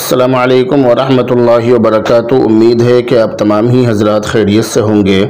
السلام علیکم ورحمۃ اللہ وبرکاتہ۔ امید ہے کہ آپ تمام ہی حضرات خیریت سے ہوں گے۔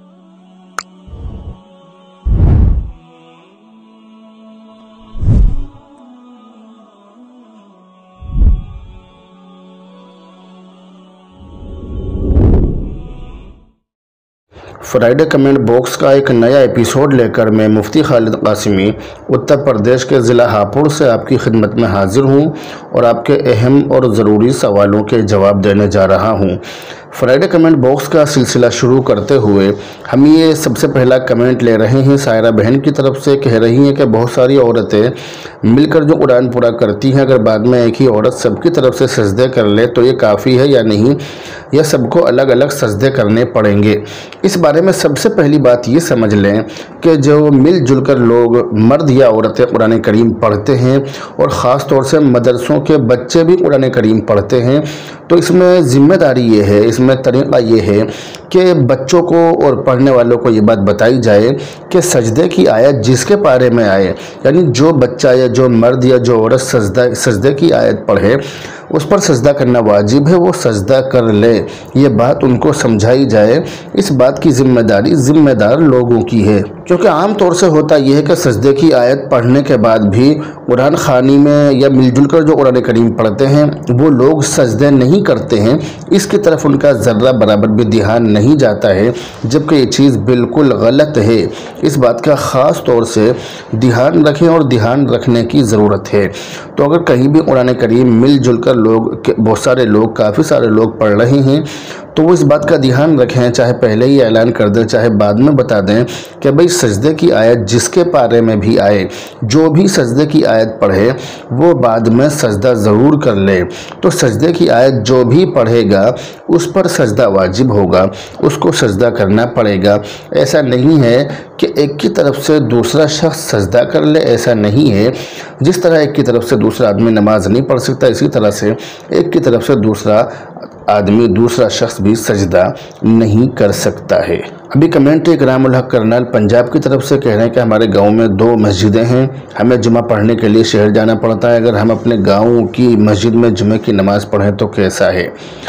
فرائیڈے کمنٹ باکس کا ایک نیا ایپیسوڈ لے کر میں مفتی خالد قاسمی اتر پردیش کے ضلع ہاپوڑ سے آپ کی خدمت میں حاضر ہوں اور آپ کے اہم اور ضروری سوالوں کے جواب دینے جا رہا ہوں۔ فرائیڈے کمنٹ باکس کا سلسلہ شروع کرتے ہوئے ہم یہ سب سے پہلا کمنٹ لے رہے ہیں سائرہ بہن کی طرف سے۔ کہہ رہی ہیں کہ بہت ساری عورتیں مل کر جو قرآن پورا کرتی ہیں، اگر بعد میں ایک ہی عورت سب کی طرف سے سجدے کر لے تو یہ کافی ہے یا نہیں، یا سب کو الگ الگ سجدے کرنے پڑیں گے؟ اس بارے میں سب سے پہلی بات یہ سمجھ لیں کہ جو مل جل کر لوگ مرد یا عورتیں قرآن کریم پڑھتے ہیں، اور خاص طور سے مدرسوں کے بچے بھی قرآن کریم پڑھتے ہیں، تو اس میں ذمہ داری یہ ہے، اس میں طریقہ یہ ہے کہ بچوں کو اور پڑھنے والوں کو یہ بات بتائی جائے کہ سجدے کی آیت جس کے پارے میں آئے، یعنی جو بچہ یا جو مرد یا جو عورت سجدے کی آیت پڑھے اس پر سجدہ کرنا واجب ہے، وہ سجدہ کر لے۔ یہ بات ان کو سمجھائی جائے۔ اس بات کی ذمہ داری ذمہ دار لوگوں کی ہے، کیونکہ عام طور سے ہوتا یہ ہے کہ سجدے کی آیت پڑھنے کے بعد بھی قرآن خوانی میں یا مل جل کر جو قرآن کریم پڑھتے ہیں وہ لوگ سجدے نہیں کرتے ہیں، اس کی طرف ان کا ذرہ برابر بھی دھیان نہیں جاتا ہے، جبکہ یہ چیز بالکل غلط ہے۔ اس بات کا خاص طور سے دھیان رکھیں اور دھیان رکھنے کی ضرورت ہے۔ تو اگر کہیں بھی قرآن کریم مل جل کر بہت سارے لوگ کافی سارے لوگ پڑھ رہے ہیں تو وہ اس بات کا دھیان رکھیں، چاہے پہلے ہی اعلان کر دیں چاہے بعد میں بتا دیں کہ بھئی سجدے کی آیت جس کے پارے میں بھی آئے، جو بھی سجدے کی آیت پڑھے وہ بعد میں سجدہ ضرور کر لے۔ تو سجدے کی آیت جو بھی پڑھے گا اس پر سجدہ واجب ہوگا، اس کو سجدہ کرنا پڑے گا۔ ایسا نہیں ہے کہ ایک کی طرف سے دوسرا شخص سجدہ کر لے، ایسا نہیں ہے۔ جس طرح ایک کی طرف سے دوسرا آدمی نماز نہیں پڑھ سکتا، اسی طرح سے ایک کی طرف سے دوسرا آدمی دوسرا شخص بھی سجدہ نہیں کر سکتا ہے۔ ابھی کمنٹ اکرام الحق کرنال پنجاب کی طرف سے کہہ رہے ہیں کہ ہمارے گاؤں میں 2 مسجدیں ہیں، ہمیں جمعہ پڑھنے کے لیے شہر جانا پڑتا ہے، اگر ہم اپنے گاؤں کی مسجد میں جمعہ کی نماز پڑھیں تو کیسا ہے؟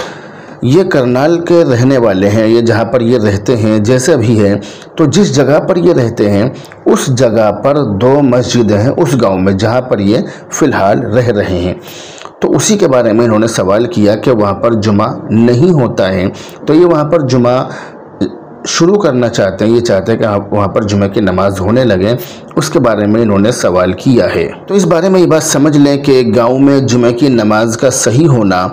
یہ کرنال کے رہنے والے ہیں، یہ جہاں پر یہ رہتے ہیں جیسے بھی ہے، تو جس جگہ پر یہ رہتے ہیں اس جگہ پر 2 مسجدیں ہیں اس گاؤں میں جہاں پر یہ فی الحال رہ رہے ہیں۔ تو اسی کے بارے میں انہوں نے سوال کیا کہ وہاں پر جمعہ نہیں ہوتا ہے، تو یہ وہاں پر جمعہ شروع کرنا چاہتے ہیں، یہ چاہتے ہیں کہ وہاں پر جمعہ کی نماز ہونے لگیں، اس کے بارے میں انہوں نے سوال کیا ہے۔ تو اس بارے میں یہ بات سمجھ لیں کہ گاؤں میں جمعہ کی نماز کا صحیح ہونا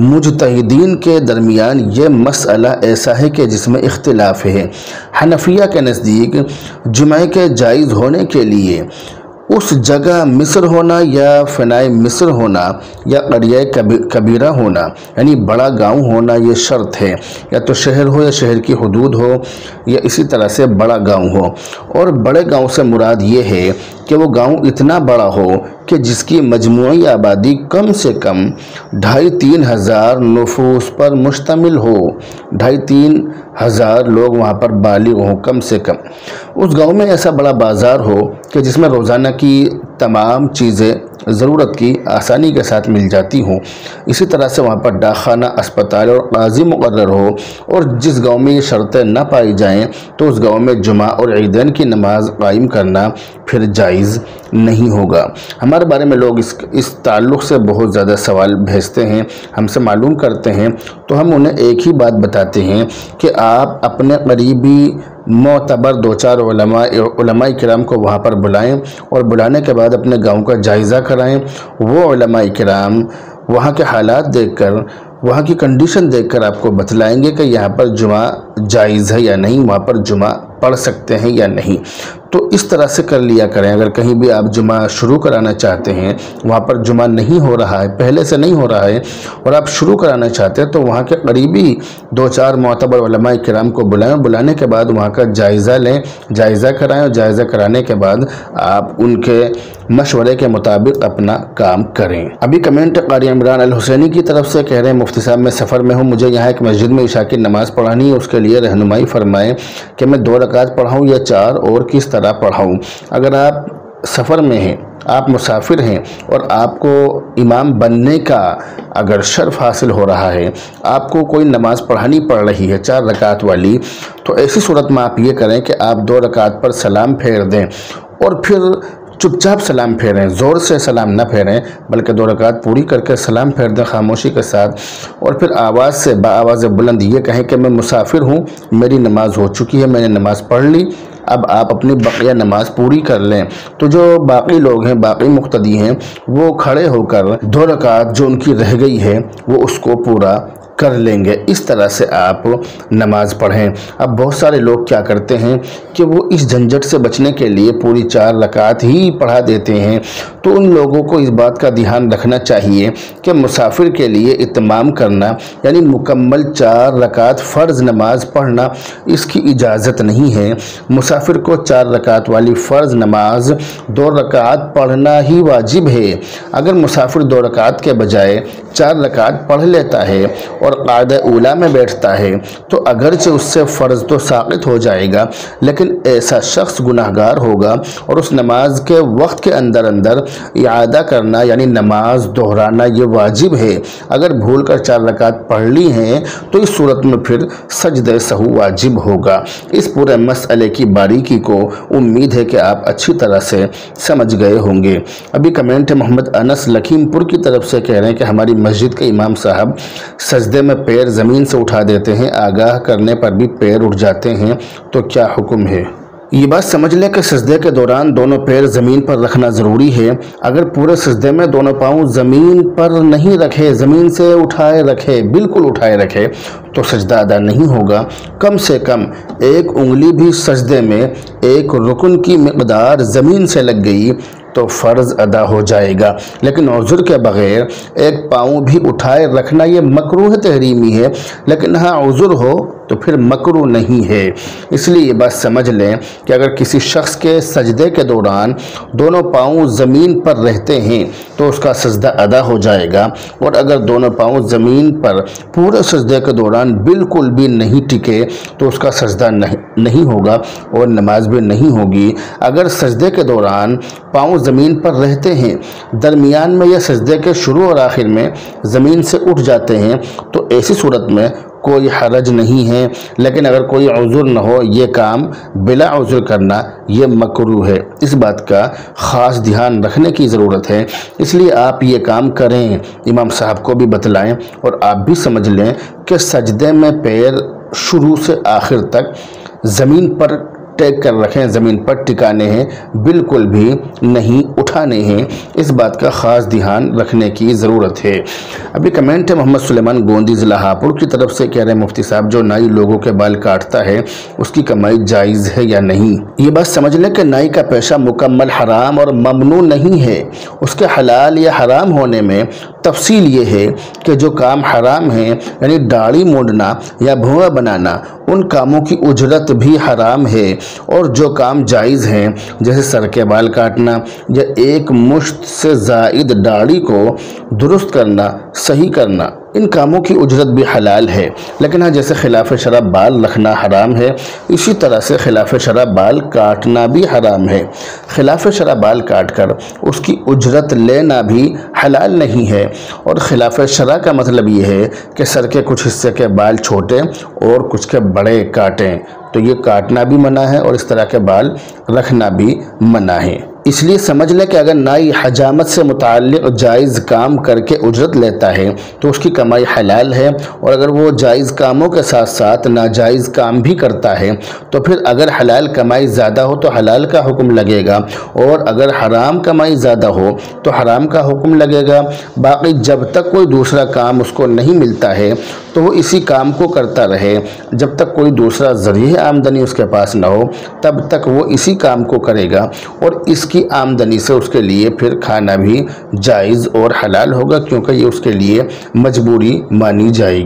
مجتہدین کے درمیان یہ مسئلہ ایسا ہے کہ جس میں اختلاف ہے۔ حنفیہ کے نزدیک جمعہ کے جائز ہونے کے لیے اس جگہ مصر ہونا یا فنائے مصر ہونا یا قریہ کبیرہ ہونا، یعنی بڑا گاؤں ہونا یہ شرط ہے، یا تو شہر ہو یا شہر کی حدود ہو یا اسی طرح سے بڑا گاؤں ہو۔ اور بڑے گاؤں سے مراد یہ ہے کہ وہ گاؤں اتنا بڑا ہو کہ جس کی مجموعی آبادی کم سے کم 2,500-3 ہزار نفوس پر مشتمل ہو، 2,500-3 ہزار لوگ وہاں پر بالغ ہوں کم سے کم۔ اس گاؤں میں ایسا بڑا بازار ہو کہ جس میں روزانہ کی تمام چیزیں ضرورت کی آسانی کے ساتھ مل جاتی ہوں، اسی طرح سے وہاں پر ڈاکخانہ، اسپتال اور قاضی مقرر ہو، اور جس گاؤں میں یہ شرطیں نہ پائی جائیں تو اس گاؤں میں جمعہ اور عیدین کی نماز قائم کرنا پھر جائز نہیں ہوگا۔ ہمارے بارے میں لوگ اس تعلق سے بہت زیادہ سوال بھیجتے ہیں، ہم سے معلوم کرتے ہیں، تو ہم انہیں ایک ہی بات بتاتے ہیں کہ آپ اپنے قریبی معتبر 2-4 علماء کرام کو وہاں پر بلائیں، اور بلانے کے بعد اپنے گاؤں کا جائزہ کرائیں۔ وہ علماء کرام وہاں کے حالات دیکھ کر، وہاں کی کنڈیشن دیکھ کر آپ کو بتلائیں گے کہ یہاں پر جمعہ جائز ہے یا نہیں، وہاں پر جمعہ پڑھ سکتے ہیں یا نہیں۔ تو اس طرح سے کر لیا کریں۔ اگر کہیں بھی آپ جمعہ شروع کرانا چاہتے ہیں، وہاں پر جمعہ نہیں ہو رہا ہے، پہلے سے نہیں ہو رہا ہے، اور آپ شروع کرانا چاہتے ہیں تو وہاں کے قریبی 2-4 معتبر علماء کرام کو بلائیں، بلانے کے بعد وہاں کا جائزہ لیں، جائزہ کرائیں، اور جائزہ کرانے کے بعد آپ ان کے مشورے کے مطابق اپنا کام کریں۔ ابھی کمنٹ قاری عمران الحسینی کی طرف سے کہہ رہے ہیں مفتی صاحب میں سفر میں ہوں، مجھے یہاں ایک مسجد میں عشاء کی نماز پڑھانی ہے، اس کے لیے رہنمائی فرمائیں کہ میں 2 رکعت پڑھاؤں یا 4 اور کس طرح پڑھاؤں۔ اگر آپ سفر میں ہیں، آپ مسافر ہیں اور آپ کو امام بننے کا اگر شرف حاصل ہو رہا ہے، آپ کو کوئی نماز پڑھانی پڑ رہی ہے 4 رکعت والی، تو ایسی صورت میں آپ یہ کریں کہ آپ 2 رکعت پر سلام پھیر دیں اور پھر چپ چاپ سلام پھیریں، زور سے سلام نہ پھیریں بلکہ 2 رکعت پوری کر کے سلام پھیر دیں خاموشی کے ساتھ، اور پھر آواز سے بآواز بلند یہ کہیں کہ میں مسافر ہوں، میری نماز ہو چکی ہے، میں نے نماز پڑھ لی، اب آپ اپنی بقیہ نماز پوری کر لیں۔ تو جو باقی لوگ ہیں، باقی مقتدی ہیں، وہ کھڑے ہو کر 2 رکعت جو ان کی رہ گئی ہے وہ اس کو پورا کر لیں گے۔ اس طرح سے آپ نماز پڑھیں۔ اب بہت سارے لوگ کیا کرتے ہیں کہ وہ اس جھنجھٹ سے بچنے کے لیے پوری 4 رکعت ہی پڑھا دیتے ہیں، تو ان لوگوں کو اس بات کا دھیان رکھنا چاہیے کہ مسافر کے لیے اتمام کرنا یعنی مکمل 4 رکعت فرض نماز پڑھنا اس کی اجازت نہیں ہے۔ مسافر کو 4 رکعت والی فرض نماز 2 رکعت پڑھنا ہی واجب ہے۔ اگر مسافر 2 رکعت کے بجائے 4 رکعت پڑھ لیتا ہے اور قاعدہ اولیٰ میں بیٹھتا ہے تو اگرچہ اس سے فرض تو ساقط ہو جائے گا، لیکن ایسا شخص گناہگار ہوگا اور اس نماز کے وقت کے اندر اعادہ کرنا یعنی نماز دہرانا یہ واجب ہے۔ اگر بھول کر 4 رکعت پڑھ لی ہیں تو اس صورت میں پھر سجدہ سہو واجب ہوگا۔ اس پورے مسئلے کی باریکی کو امید ہے کہ آپ اچھی طرح سے سمجھ گئے ہوں گے۔ ابھی کمنٹ محمد انس لکھیم پور کی طرف سے کہہ رہے ہیں کہ ہماری مسجد کے امام صاحب سجدے میں پیر زمین سے اٹھا دیتے ہیں، آگاہ کرنے پر بھی پیر اٹھ جاتے ہیں، تو کیا حکم ہے؟ یہ بات سمجھ لیں کہ سجدے کے دوران دونوں پیر زمین پر رکھنا ضروری ہے۔ اگر پورے سجدے میں دونوں پاؤں زمین پر نہیں رکھے، زمین سے اٹھائے رکھے، بالکل اٹھائے رکھے تو سجدہ ادا نہیں ہوگا۔ کم سے کم ایک انگلی بھی سجدے میں ایک رکن کی مقدار زمین سے لگ گئی تو فرض ادا ہو جائے گا، لیکن عذر کے بغیر ایک پاؤں بھی اٹھائے رکھنا یہ مکروہ تحریمی ہے، لیکن ہاں عذر ہو تو پھر مکروہ نہیں ہے۔ اس لیے یہ بات سمجھ لیں کہ اگر کسی شخص کے سجدے کے دوران دونوں پاؤں زمین پر رہتے ہیں تو اس کا سجدہ ادا ہو جائے گا، اور اگر دونوں پاؤں زمین پر پورے سجدے کے دوران بالکل بھی نہیں ٹکے تو اس کا سجدہ نہیں ہوگا اور نماز بھی نہیں ہوگی۔ اگر سجدے کے دوران پاؤں زمین پر رہتے ہیں، درمیان میں یا سجدے کے شروع اور آخر میں زمین سے اٹھ جاتے ہیں تو ایسی صورت میں کوئی حرج نہیں ہے، لیکن اگر کوئی عذر نہ ہو یہ کام بلا عذر کرنا یہ مکروہ ہے۔ اس بات کا خاص دھیان رکھنے کی ضرورت ہے، اس لیے آپ یہ کام کریں، امام صاحب کو بھی بتلائیں اور آپ بھی سمجھ لیں کہ سجدے میں پیر شروع سے آخر تک زمین پر ٹیک کر رکھیں، زمین پر ٹکانے ہیں، بالکل بھی نہیں اٹھانے ہیں۔ اس بات کا خاص دھیان رکھنے کی ضرورت ہے۔ ابھی کمنٹ ہے محمد سلیمان گوندی ضلع ہاپوڑ کی طرف سے کہہ رہے ہیں مفتی صاحب جو نائی لوگوں کے بال کاٹتا ہے اس کی کمائی جائز ہے یا نہیں؟ یہ بات سمجھ لیں کہ نائی کا پیشہ مکمل حرام اور ممنوع نہیں ہے۔ اس کے حلال یا حرام ہونے میں تفصیل یہ ہے کہ جو کام حرام ہیں یعنی داڑھی مونڈنا یا بھونگا بنانا، ان کاموں کی اجرت بھی حرام ہے، اور جو کام جائز ہیں جیسے سر کے بال کاٹنا یا ایک مشت سے زائد داڑھی کو درست کرنا، صحیح کرنا، ان کاموں کی اجرت بھی حلال ہے۔ لیکن ہاں جیسے خلاف شرع بال رکھنا حرام ہے، اسی طرح سے خلاف شرع بال کاٹنا بھی حرام ہے۔ خلاف شرع بال کاٹ کر اس کی اجرت لینا بھی حلال نہیں ہے، اور خلاف شرع کا مطلب یہ ہے کہ سر کے کچھ حصے کے بال چھوٹے اور کچھ کے بڑے کاٹیں، تو یہ کاٹنا بھی منع ہے اور اس طرح کے بال رکھنا بھی منع ہے۔ اس لیے سمجھ لیں کہ اگر نائی حجامت سے متعلق جائز کام کر کے اجرت لیتا ہے تو اس کی کمائی حلال ہے، اور اگر وہ جائز کاموں کے ساتھ ساتھ ناجائز کام بھی کرتا ہے تو پھر اگر حلال کمائی زیادہ ہو تو حلال کا حکم لگے گا، اور اگر حرام کمائی زیادہ ہو تو حرام کا حکم لگے گا۔ باقی جب تک کوئی دوسرا کام اس کو نہیں ملتا ہے تو وہ اسی کام کو کرتا رہے، جب تک کوئی دوسرا ذریعہ آمدنی اس کے پاس نہ ہو تب تک وہ اسی کام کو کرے گا، اور اس کی آمدنی سے اس کے لیے پھر کھانا بھی جائز اور حلال ہوگا، کیونکہ یہ اس کے لیے مجبوری مانی جائے گی۔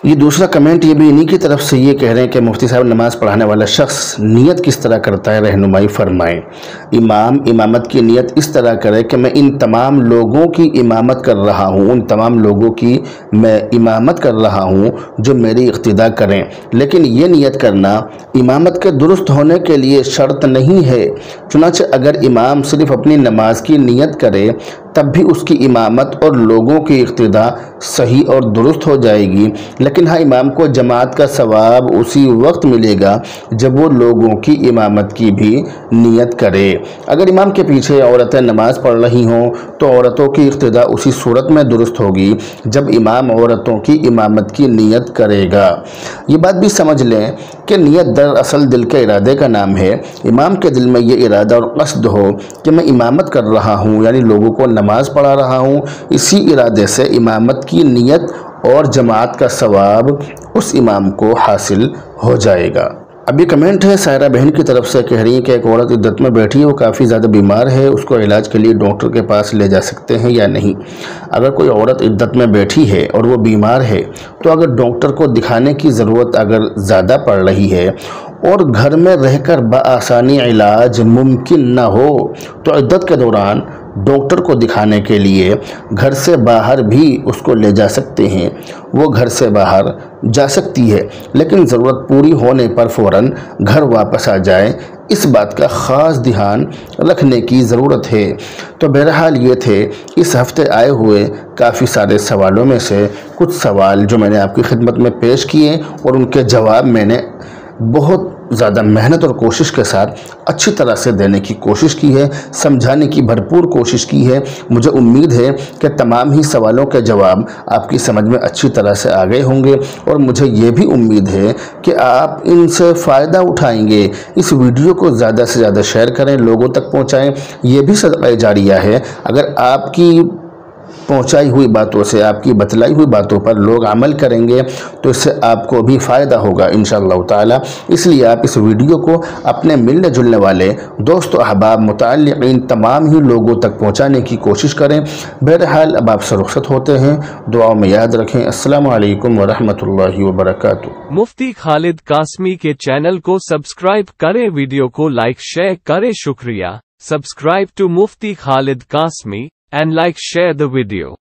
ये दूसरा कमेंट ये भी इन्हीं की तरफ से ये कह रहे हैं कि मुफ्ती साहब नमाज़ पढ़ाने वाला शख्स नियत किस तरह करता है, रहनुमाई फरमाएं। इमाम इमामत की नियत इस तरह करे कि मैं इन तमाम लोगों की इमामत कर रहा हूँ, उन तमाम लोगों की मैं इमामत कर रहा हूँ जो मेरी इक्तिदा करें। लेकिन ये नियत करना इमामत के दुरुस्त होने के लिए शर्त नहीं है। चुनांचे अगर इमाम सिर्फ अपनी नमाज की नियत करे तब भी उसकी इमामत और लोगों की इक्तिदा सही और दुरुस्त हो जाएगी। लेकिन हाँ, इमाम को जमात का सवाब उसी वक्त मिलेगा जब वो लोगों की इमामत की भी नियत करे। अगर इमाम के पीछे औरतें नमाज पढ़ रही हों तो औरतों की इक्तिदा उसी सूरत में दुरुस्त होगी जब इमाम औरतों की इमामत की नियत करेगा। ये बात भी समझ लें कि नियत दरअसल दिल के इरादे का नाम है। इमाम के दिल में ये इरादा और क़स्द हो कि मैं इमामत कर रहा हूँ, यानी लोगों को नमाज पढ़ा रहा हूँ, इसी इरादे से इमामत की नियत और जमात का सवाब उस इमाम को हासिल हो जाएगा। अब ये कमेंट है सायरा बहन की तरफ से, कह रही है कि एक औरत इद्दत में बैठी है, वो काफ़ी ज़्यादा बीमार है, उसको इलाज के लिए डॉक्टर के पास ले जा सकते हैं या नहीं। अगर कोई औरत इद्दत में बैठी है और वो बीमार है तो अगर डॉक्टर को दिखाने की ज़रूरत अगर ज़्यादा पड़ रही है और घर में रहकर बआसानी इलाज मुमकिन ना हो तो इद्दत के दौरान डॉक्टर को दिखाने के लिए घर से बाहर भी उसको ले जा सकते हैं। वो घर से बाहर जा सकती है, लेकिन ज़रूरत पूरी होने पर फ़ौरन घर वापस आ जाए, इस बात का ख़ास ध्यान रखने की ज़रूरत है। तो बहरहाल ये थे इस हफ़्ते आए हुए काफ़ी सारे सवालों में से कुछ सवाल जो मैंने आपकी खिदमत में पेश किए और उनके जवाब मैंने बहुत ज़्यादा मेहनत और कोशिश के साथ अच्छी तरह से देने की कोशिश की है, समझाने की भरपूर कोशिश की है। मुझे उम्मीद है कि तमाम ही सवालों के जवाब आपकी समझ में अच्छी तरह से आ गए होंगे और मुझे ये भी उम्मीद है कि आप इनसे फ़ायदा उठाएंगे। इस वीडियो को ज़्यादा से ज़्यादा शेयर करें, लोगों तक पहुँचाएँ। ये भी सदक़ा जारिया है। अगर आपकी पहुंचाई हुई बातों से, आपकी बतलाई हुई बातों पर लोग अमल करेंगे तो इससे आपको भी फ़ायदा होगा इंशाअल्लाह ताला। इसलिए आप इस वीडियो को अपने मिलने जुलने वाले दोस्तों, अहबाब, मुताल्लिक़ीन तमाम ही लोगों तक पहुंचाने की कोशिश करें। बहरहाल अब आपसे रुखसत होते हैं, दुआओं में याद रखें। अस्सलामु अलैकुम व रहमतुल्लाहि व बरकातुहू। मुफ्ती खालिद कासमी के चैनल को सब्सक्राइब करें, वीडियो को लाइक शेयर करें। शुक्रिया। Subscribe to Mufti Khalid Qasmi and share the video.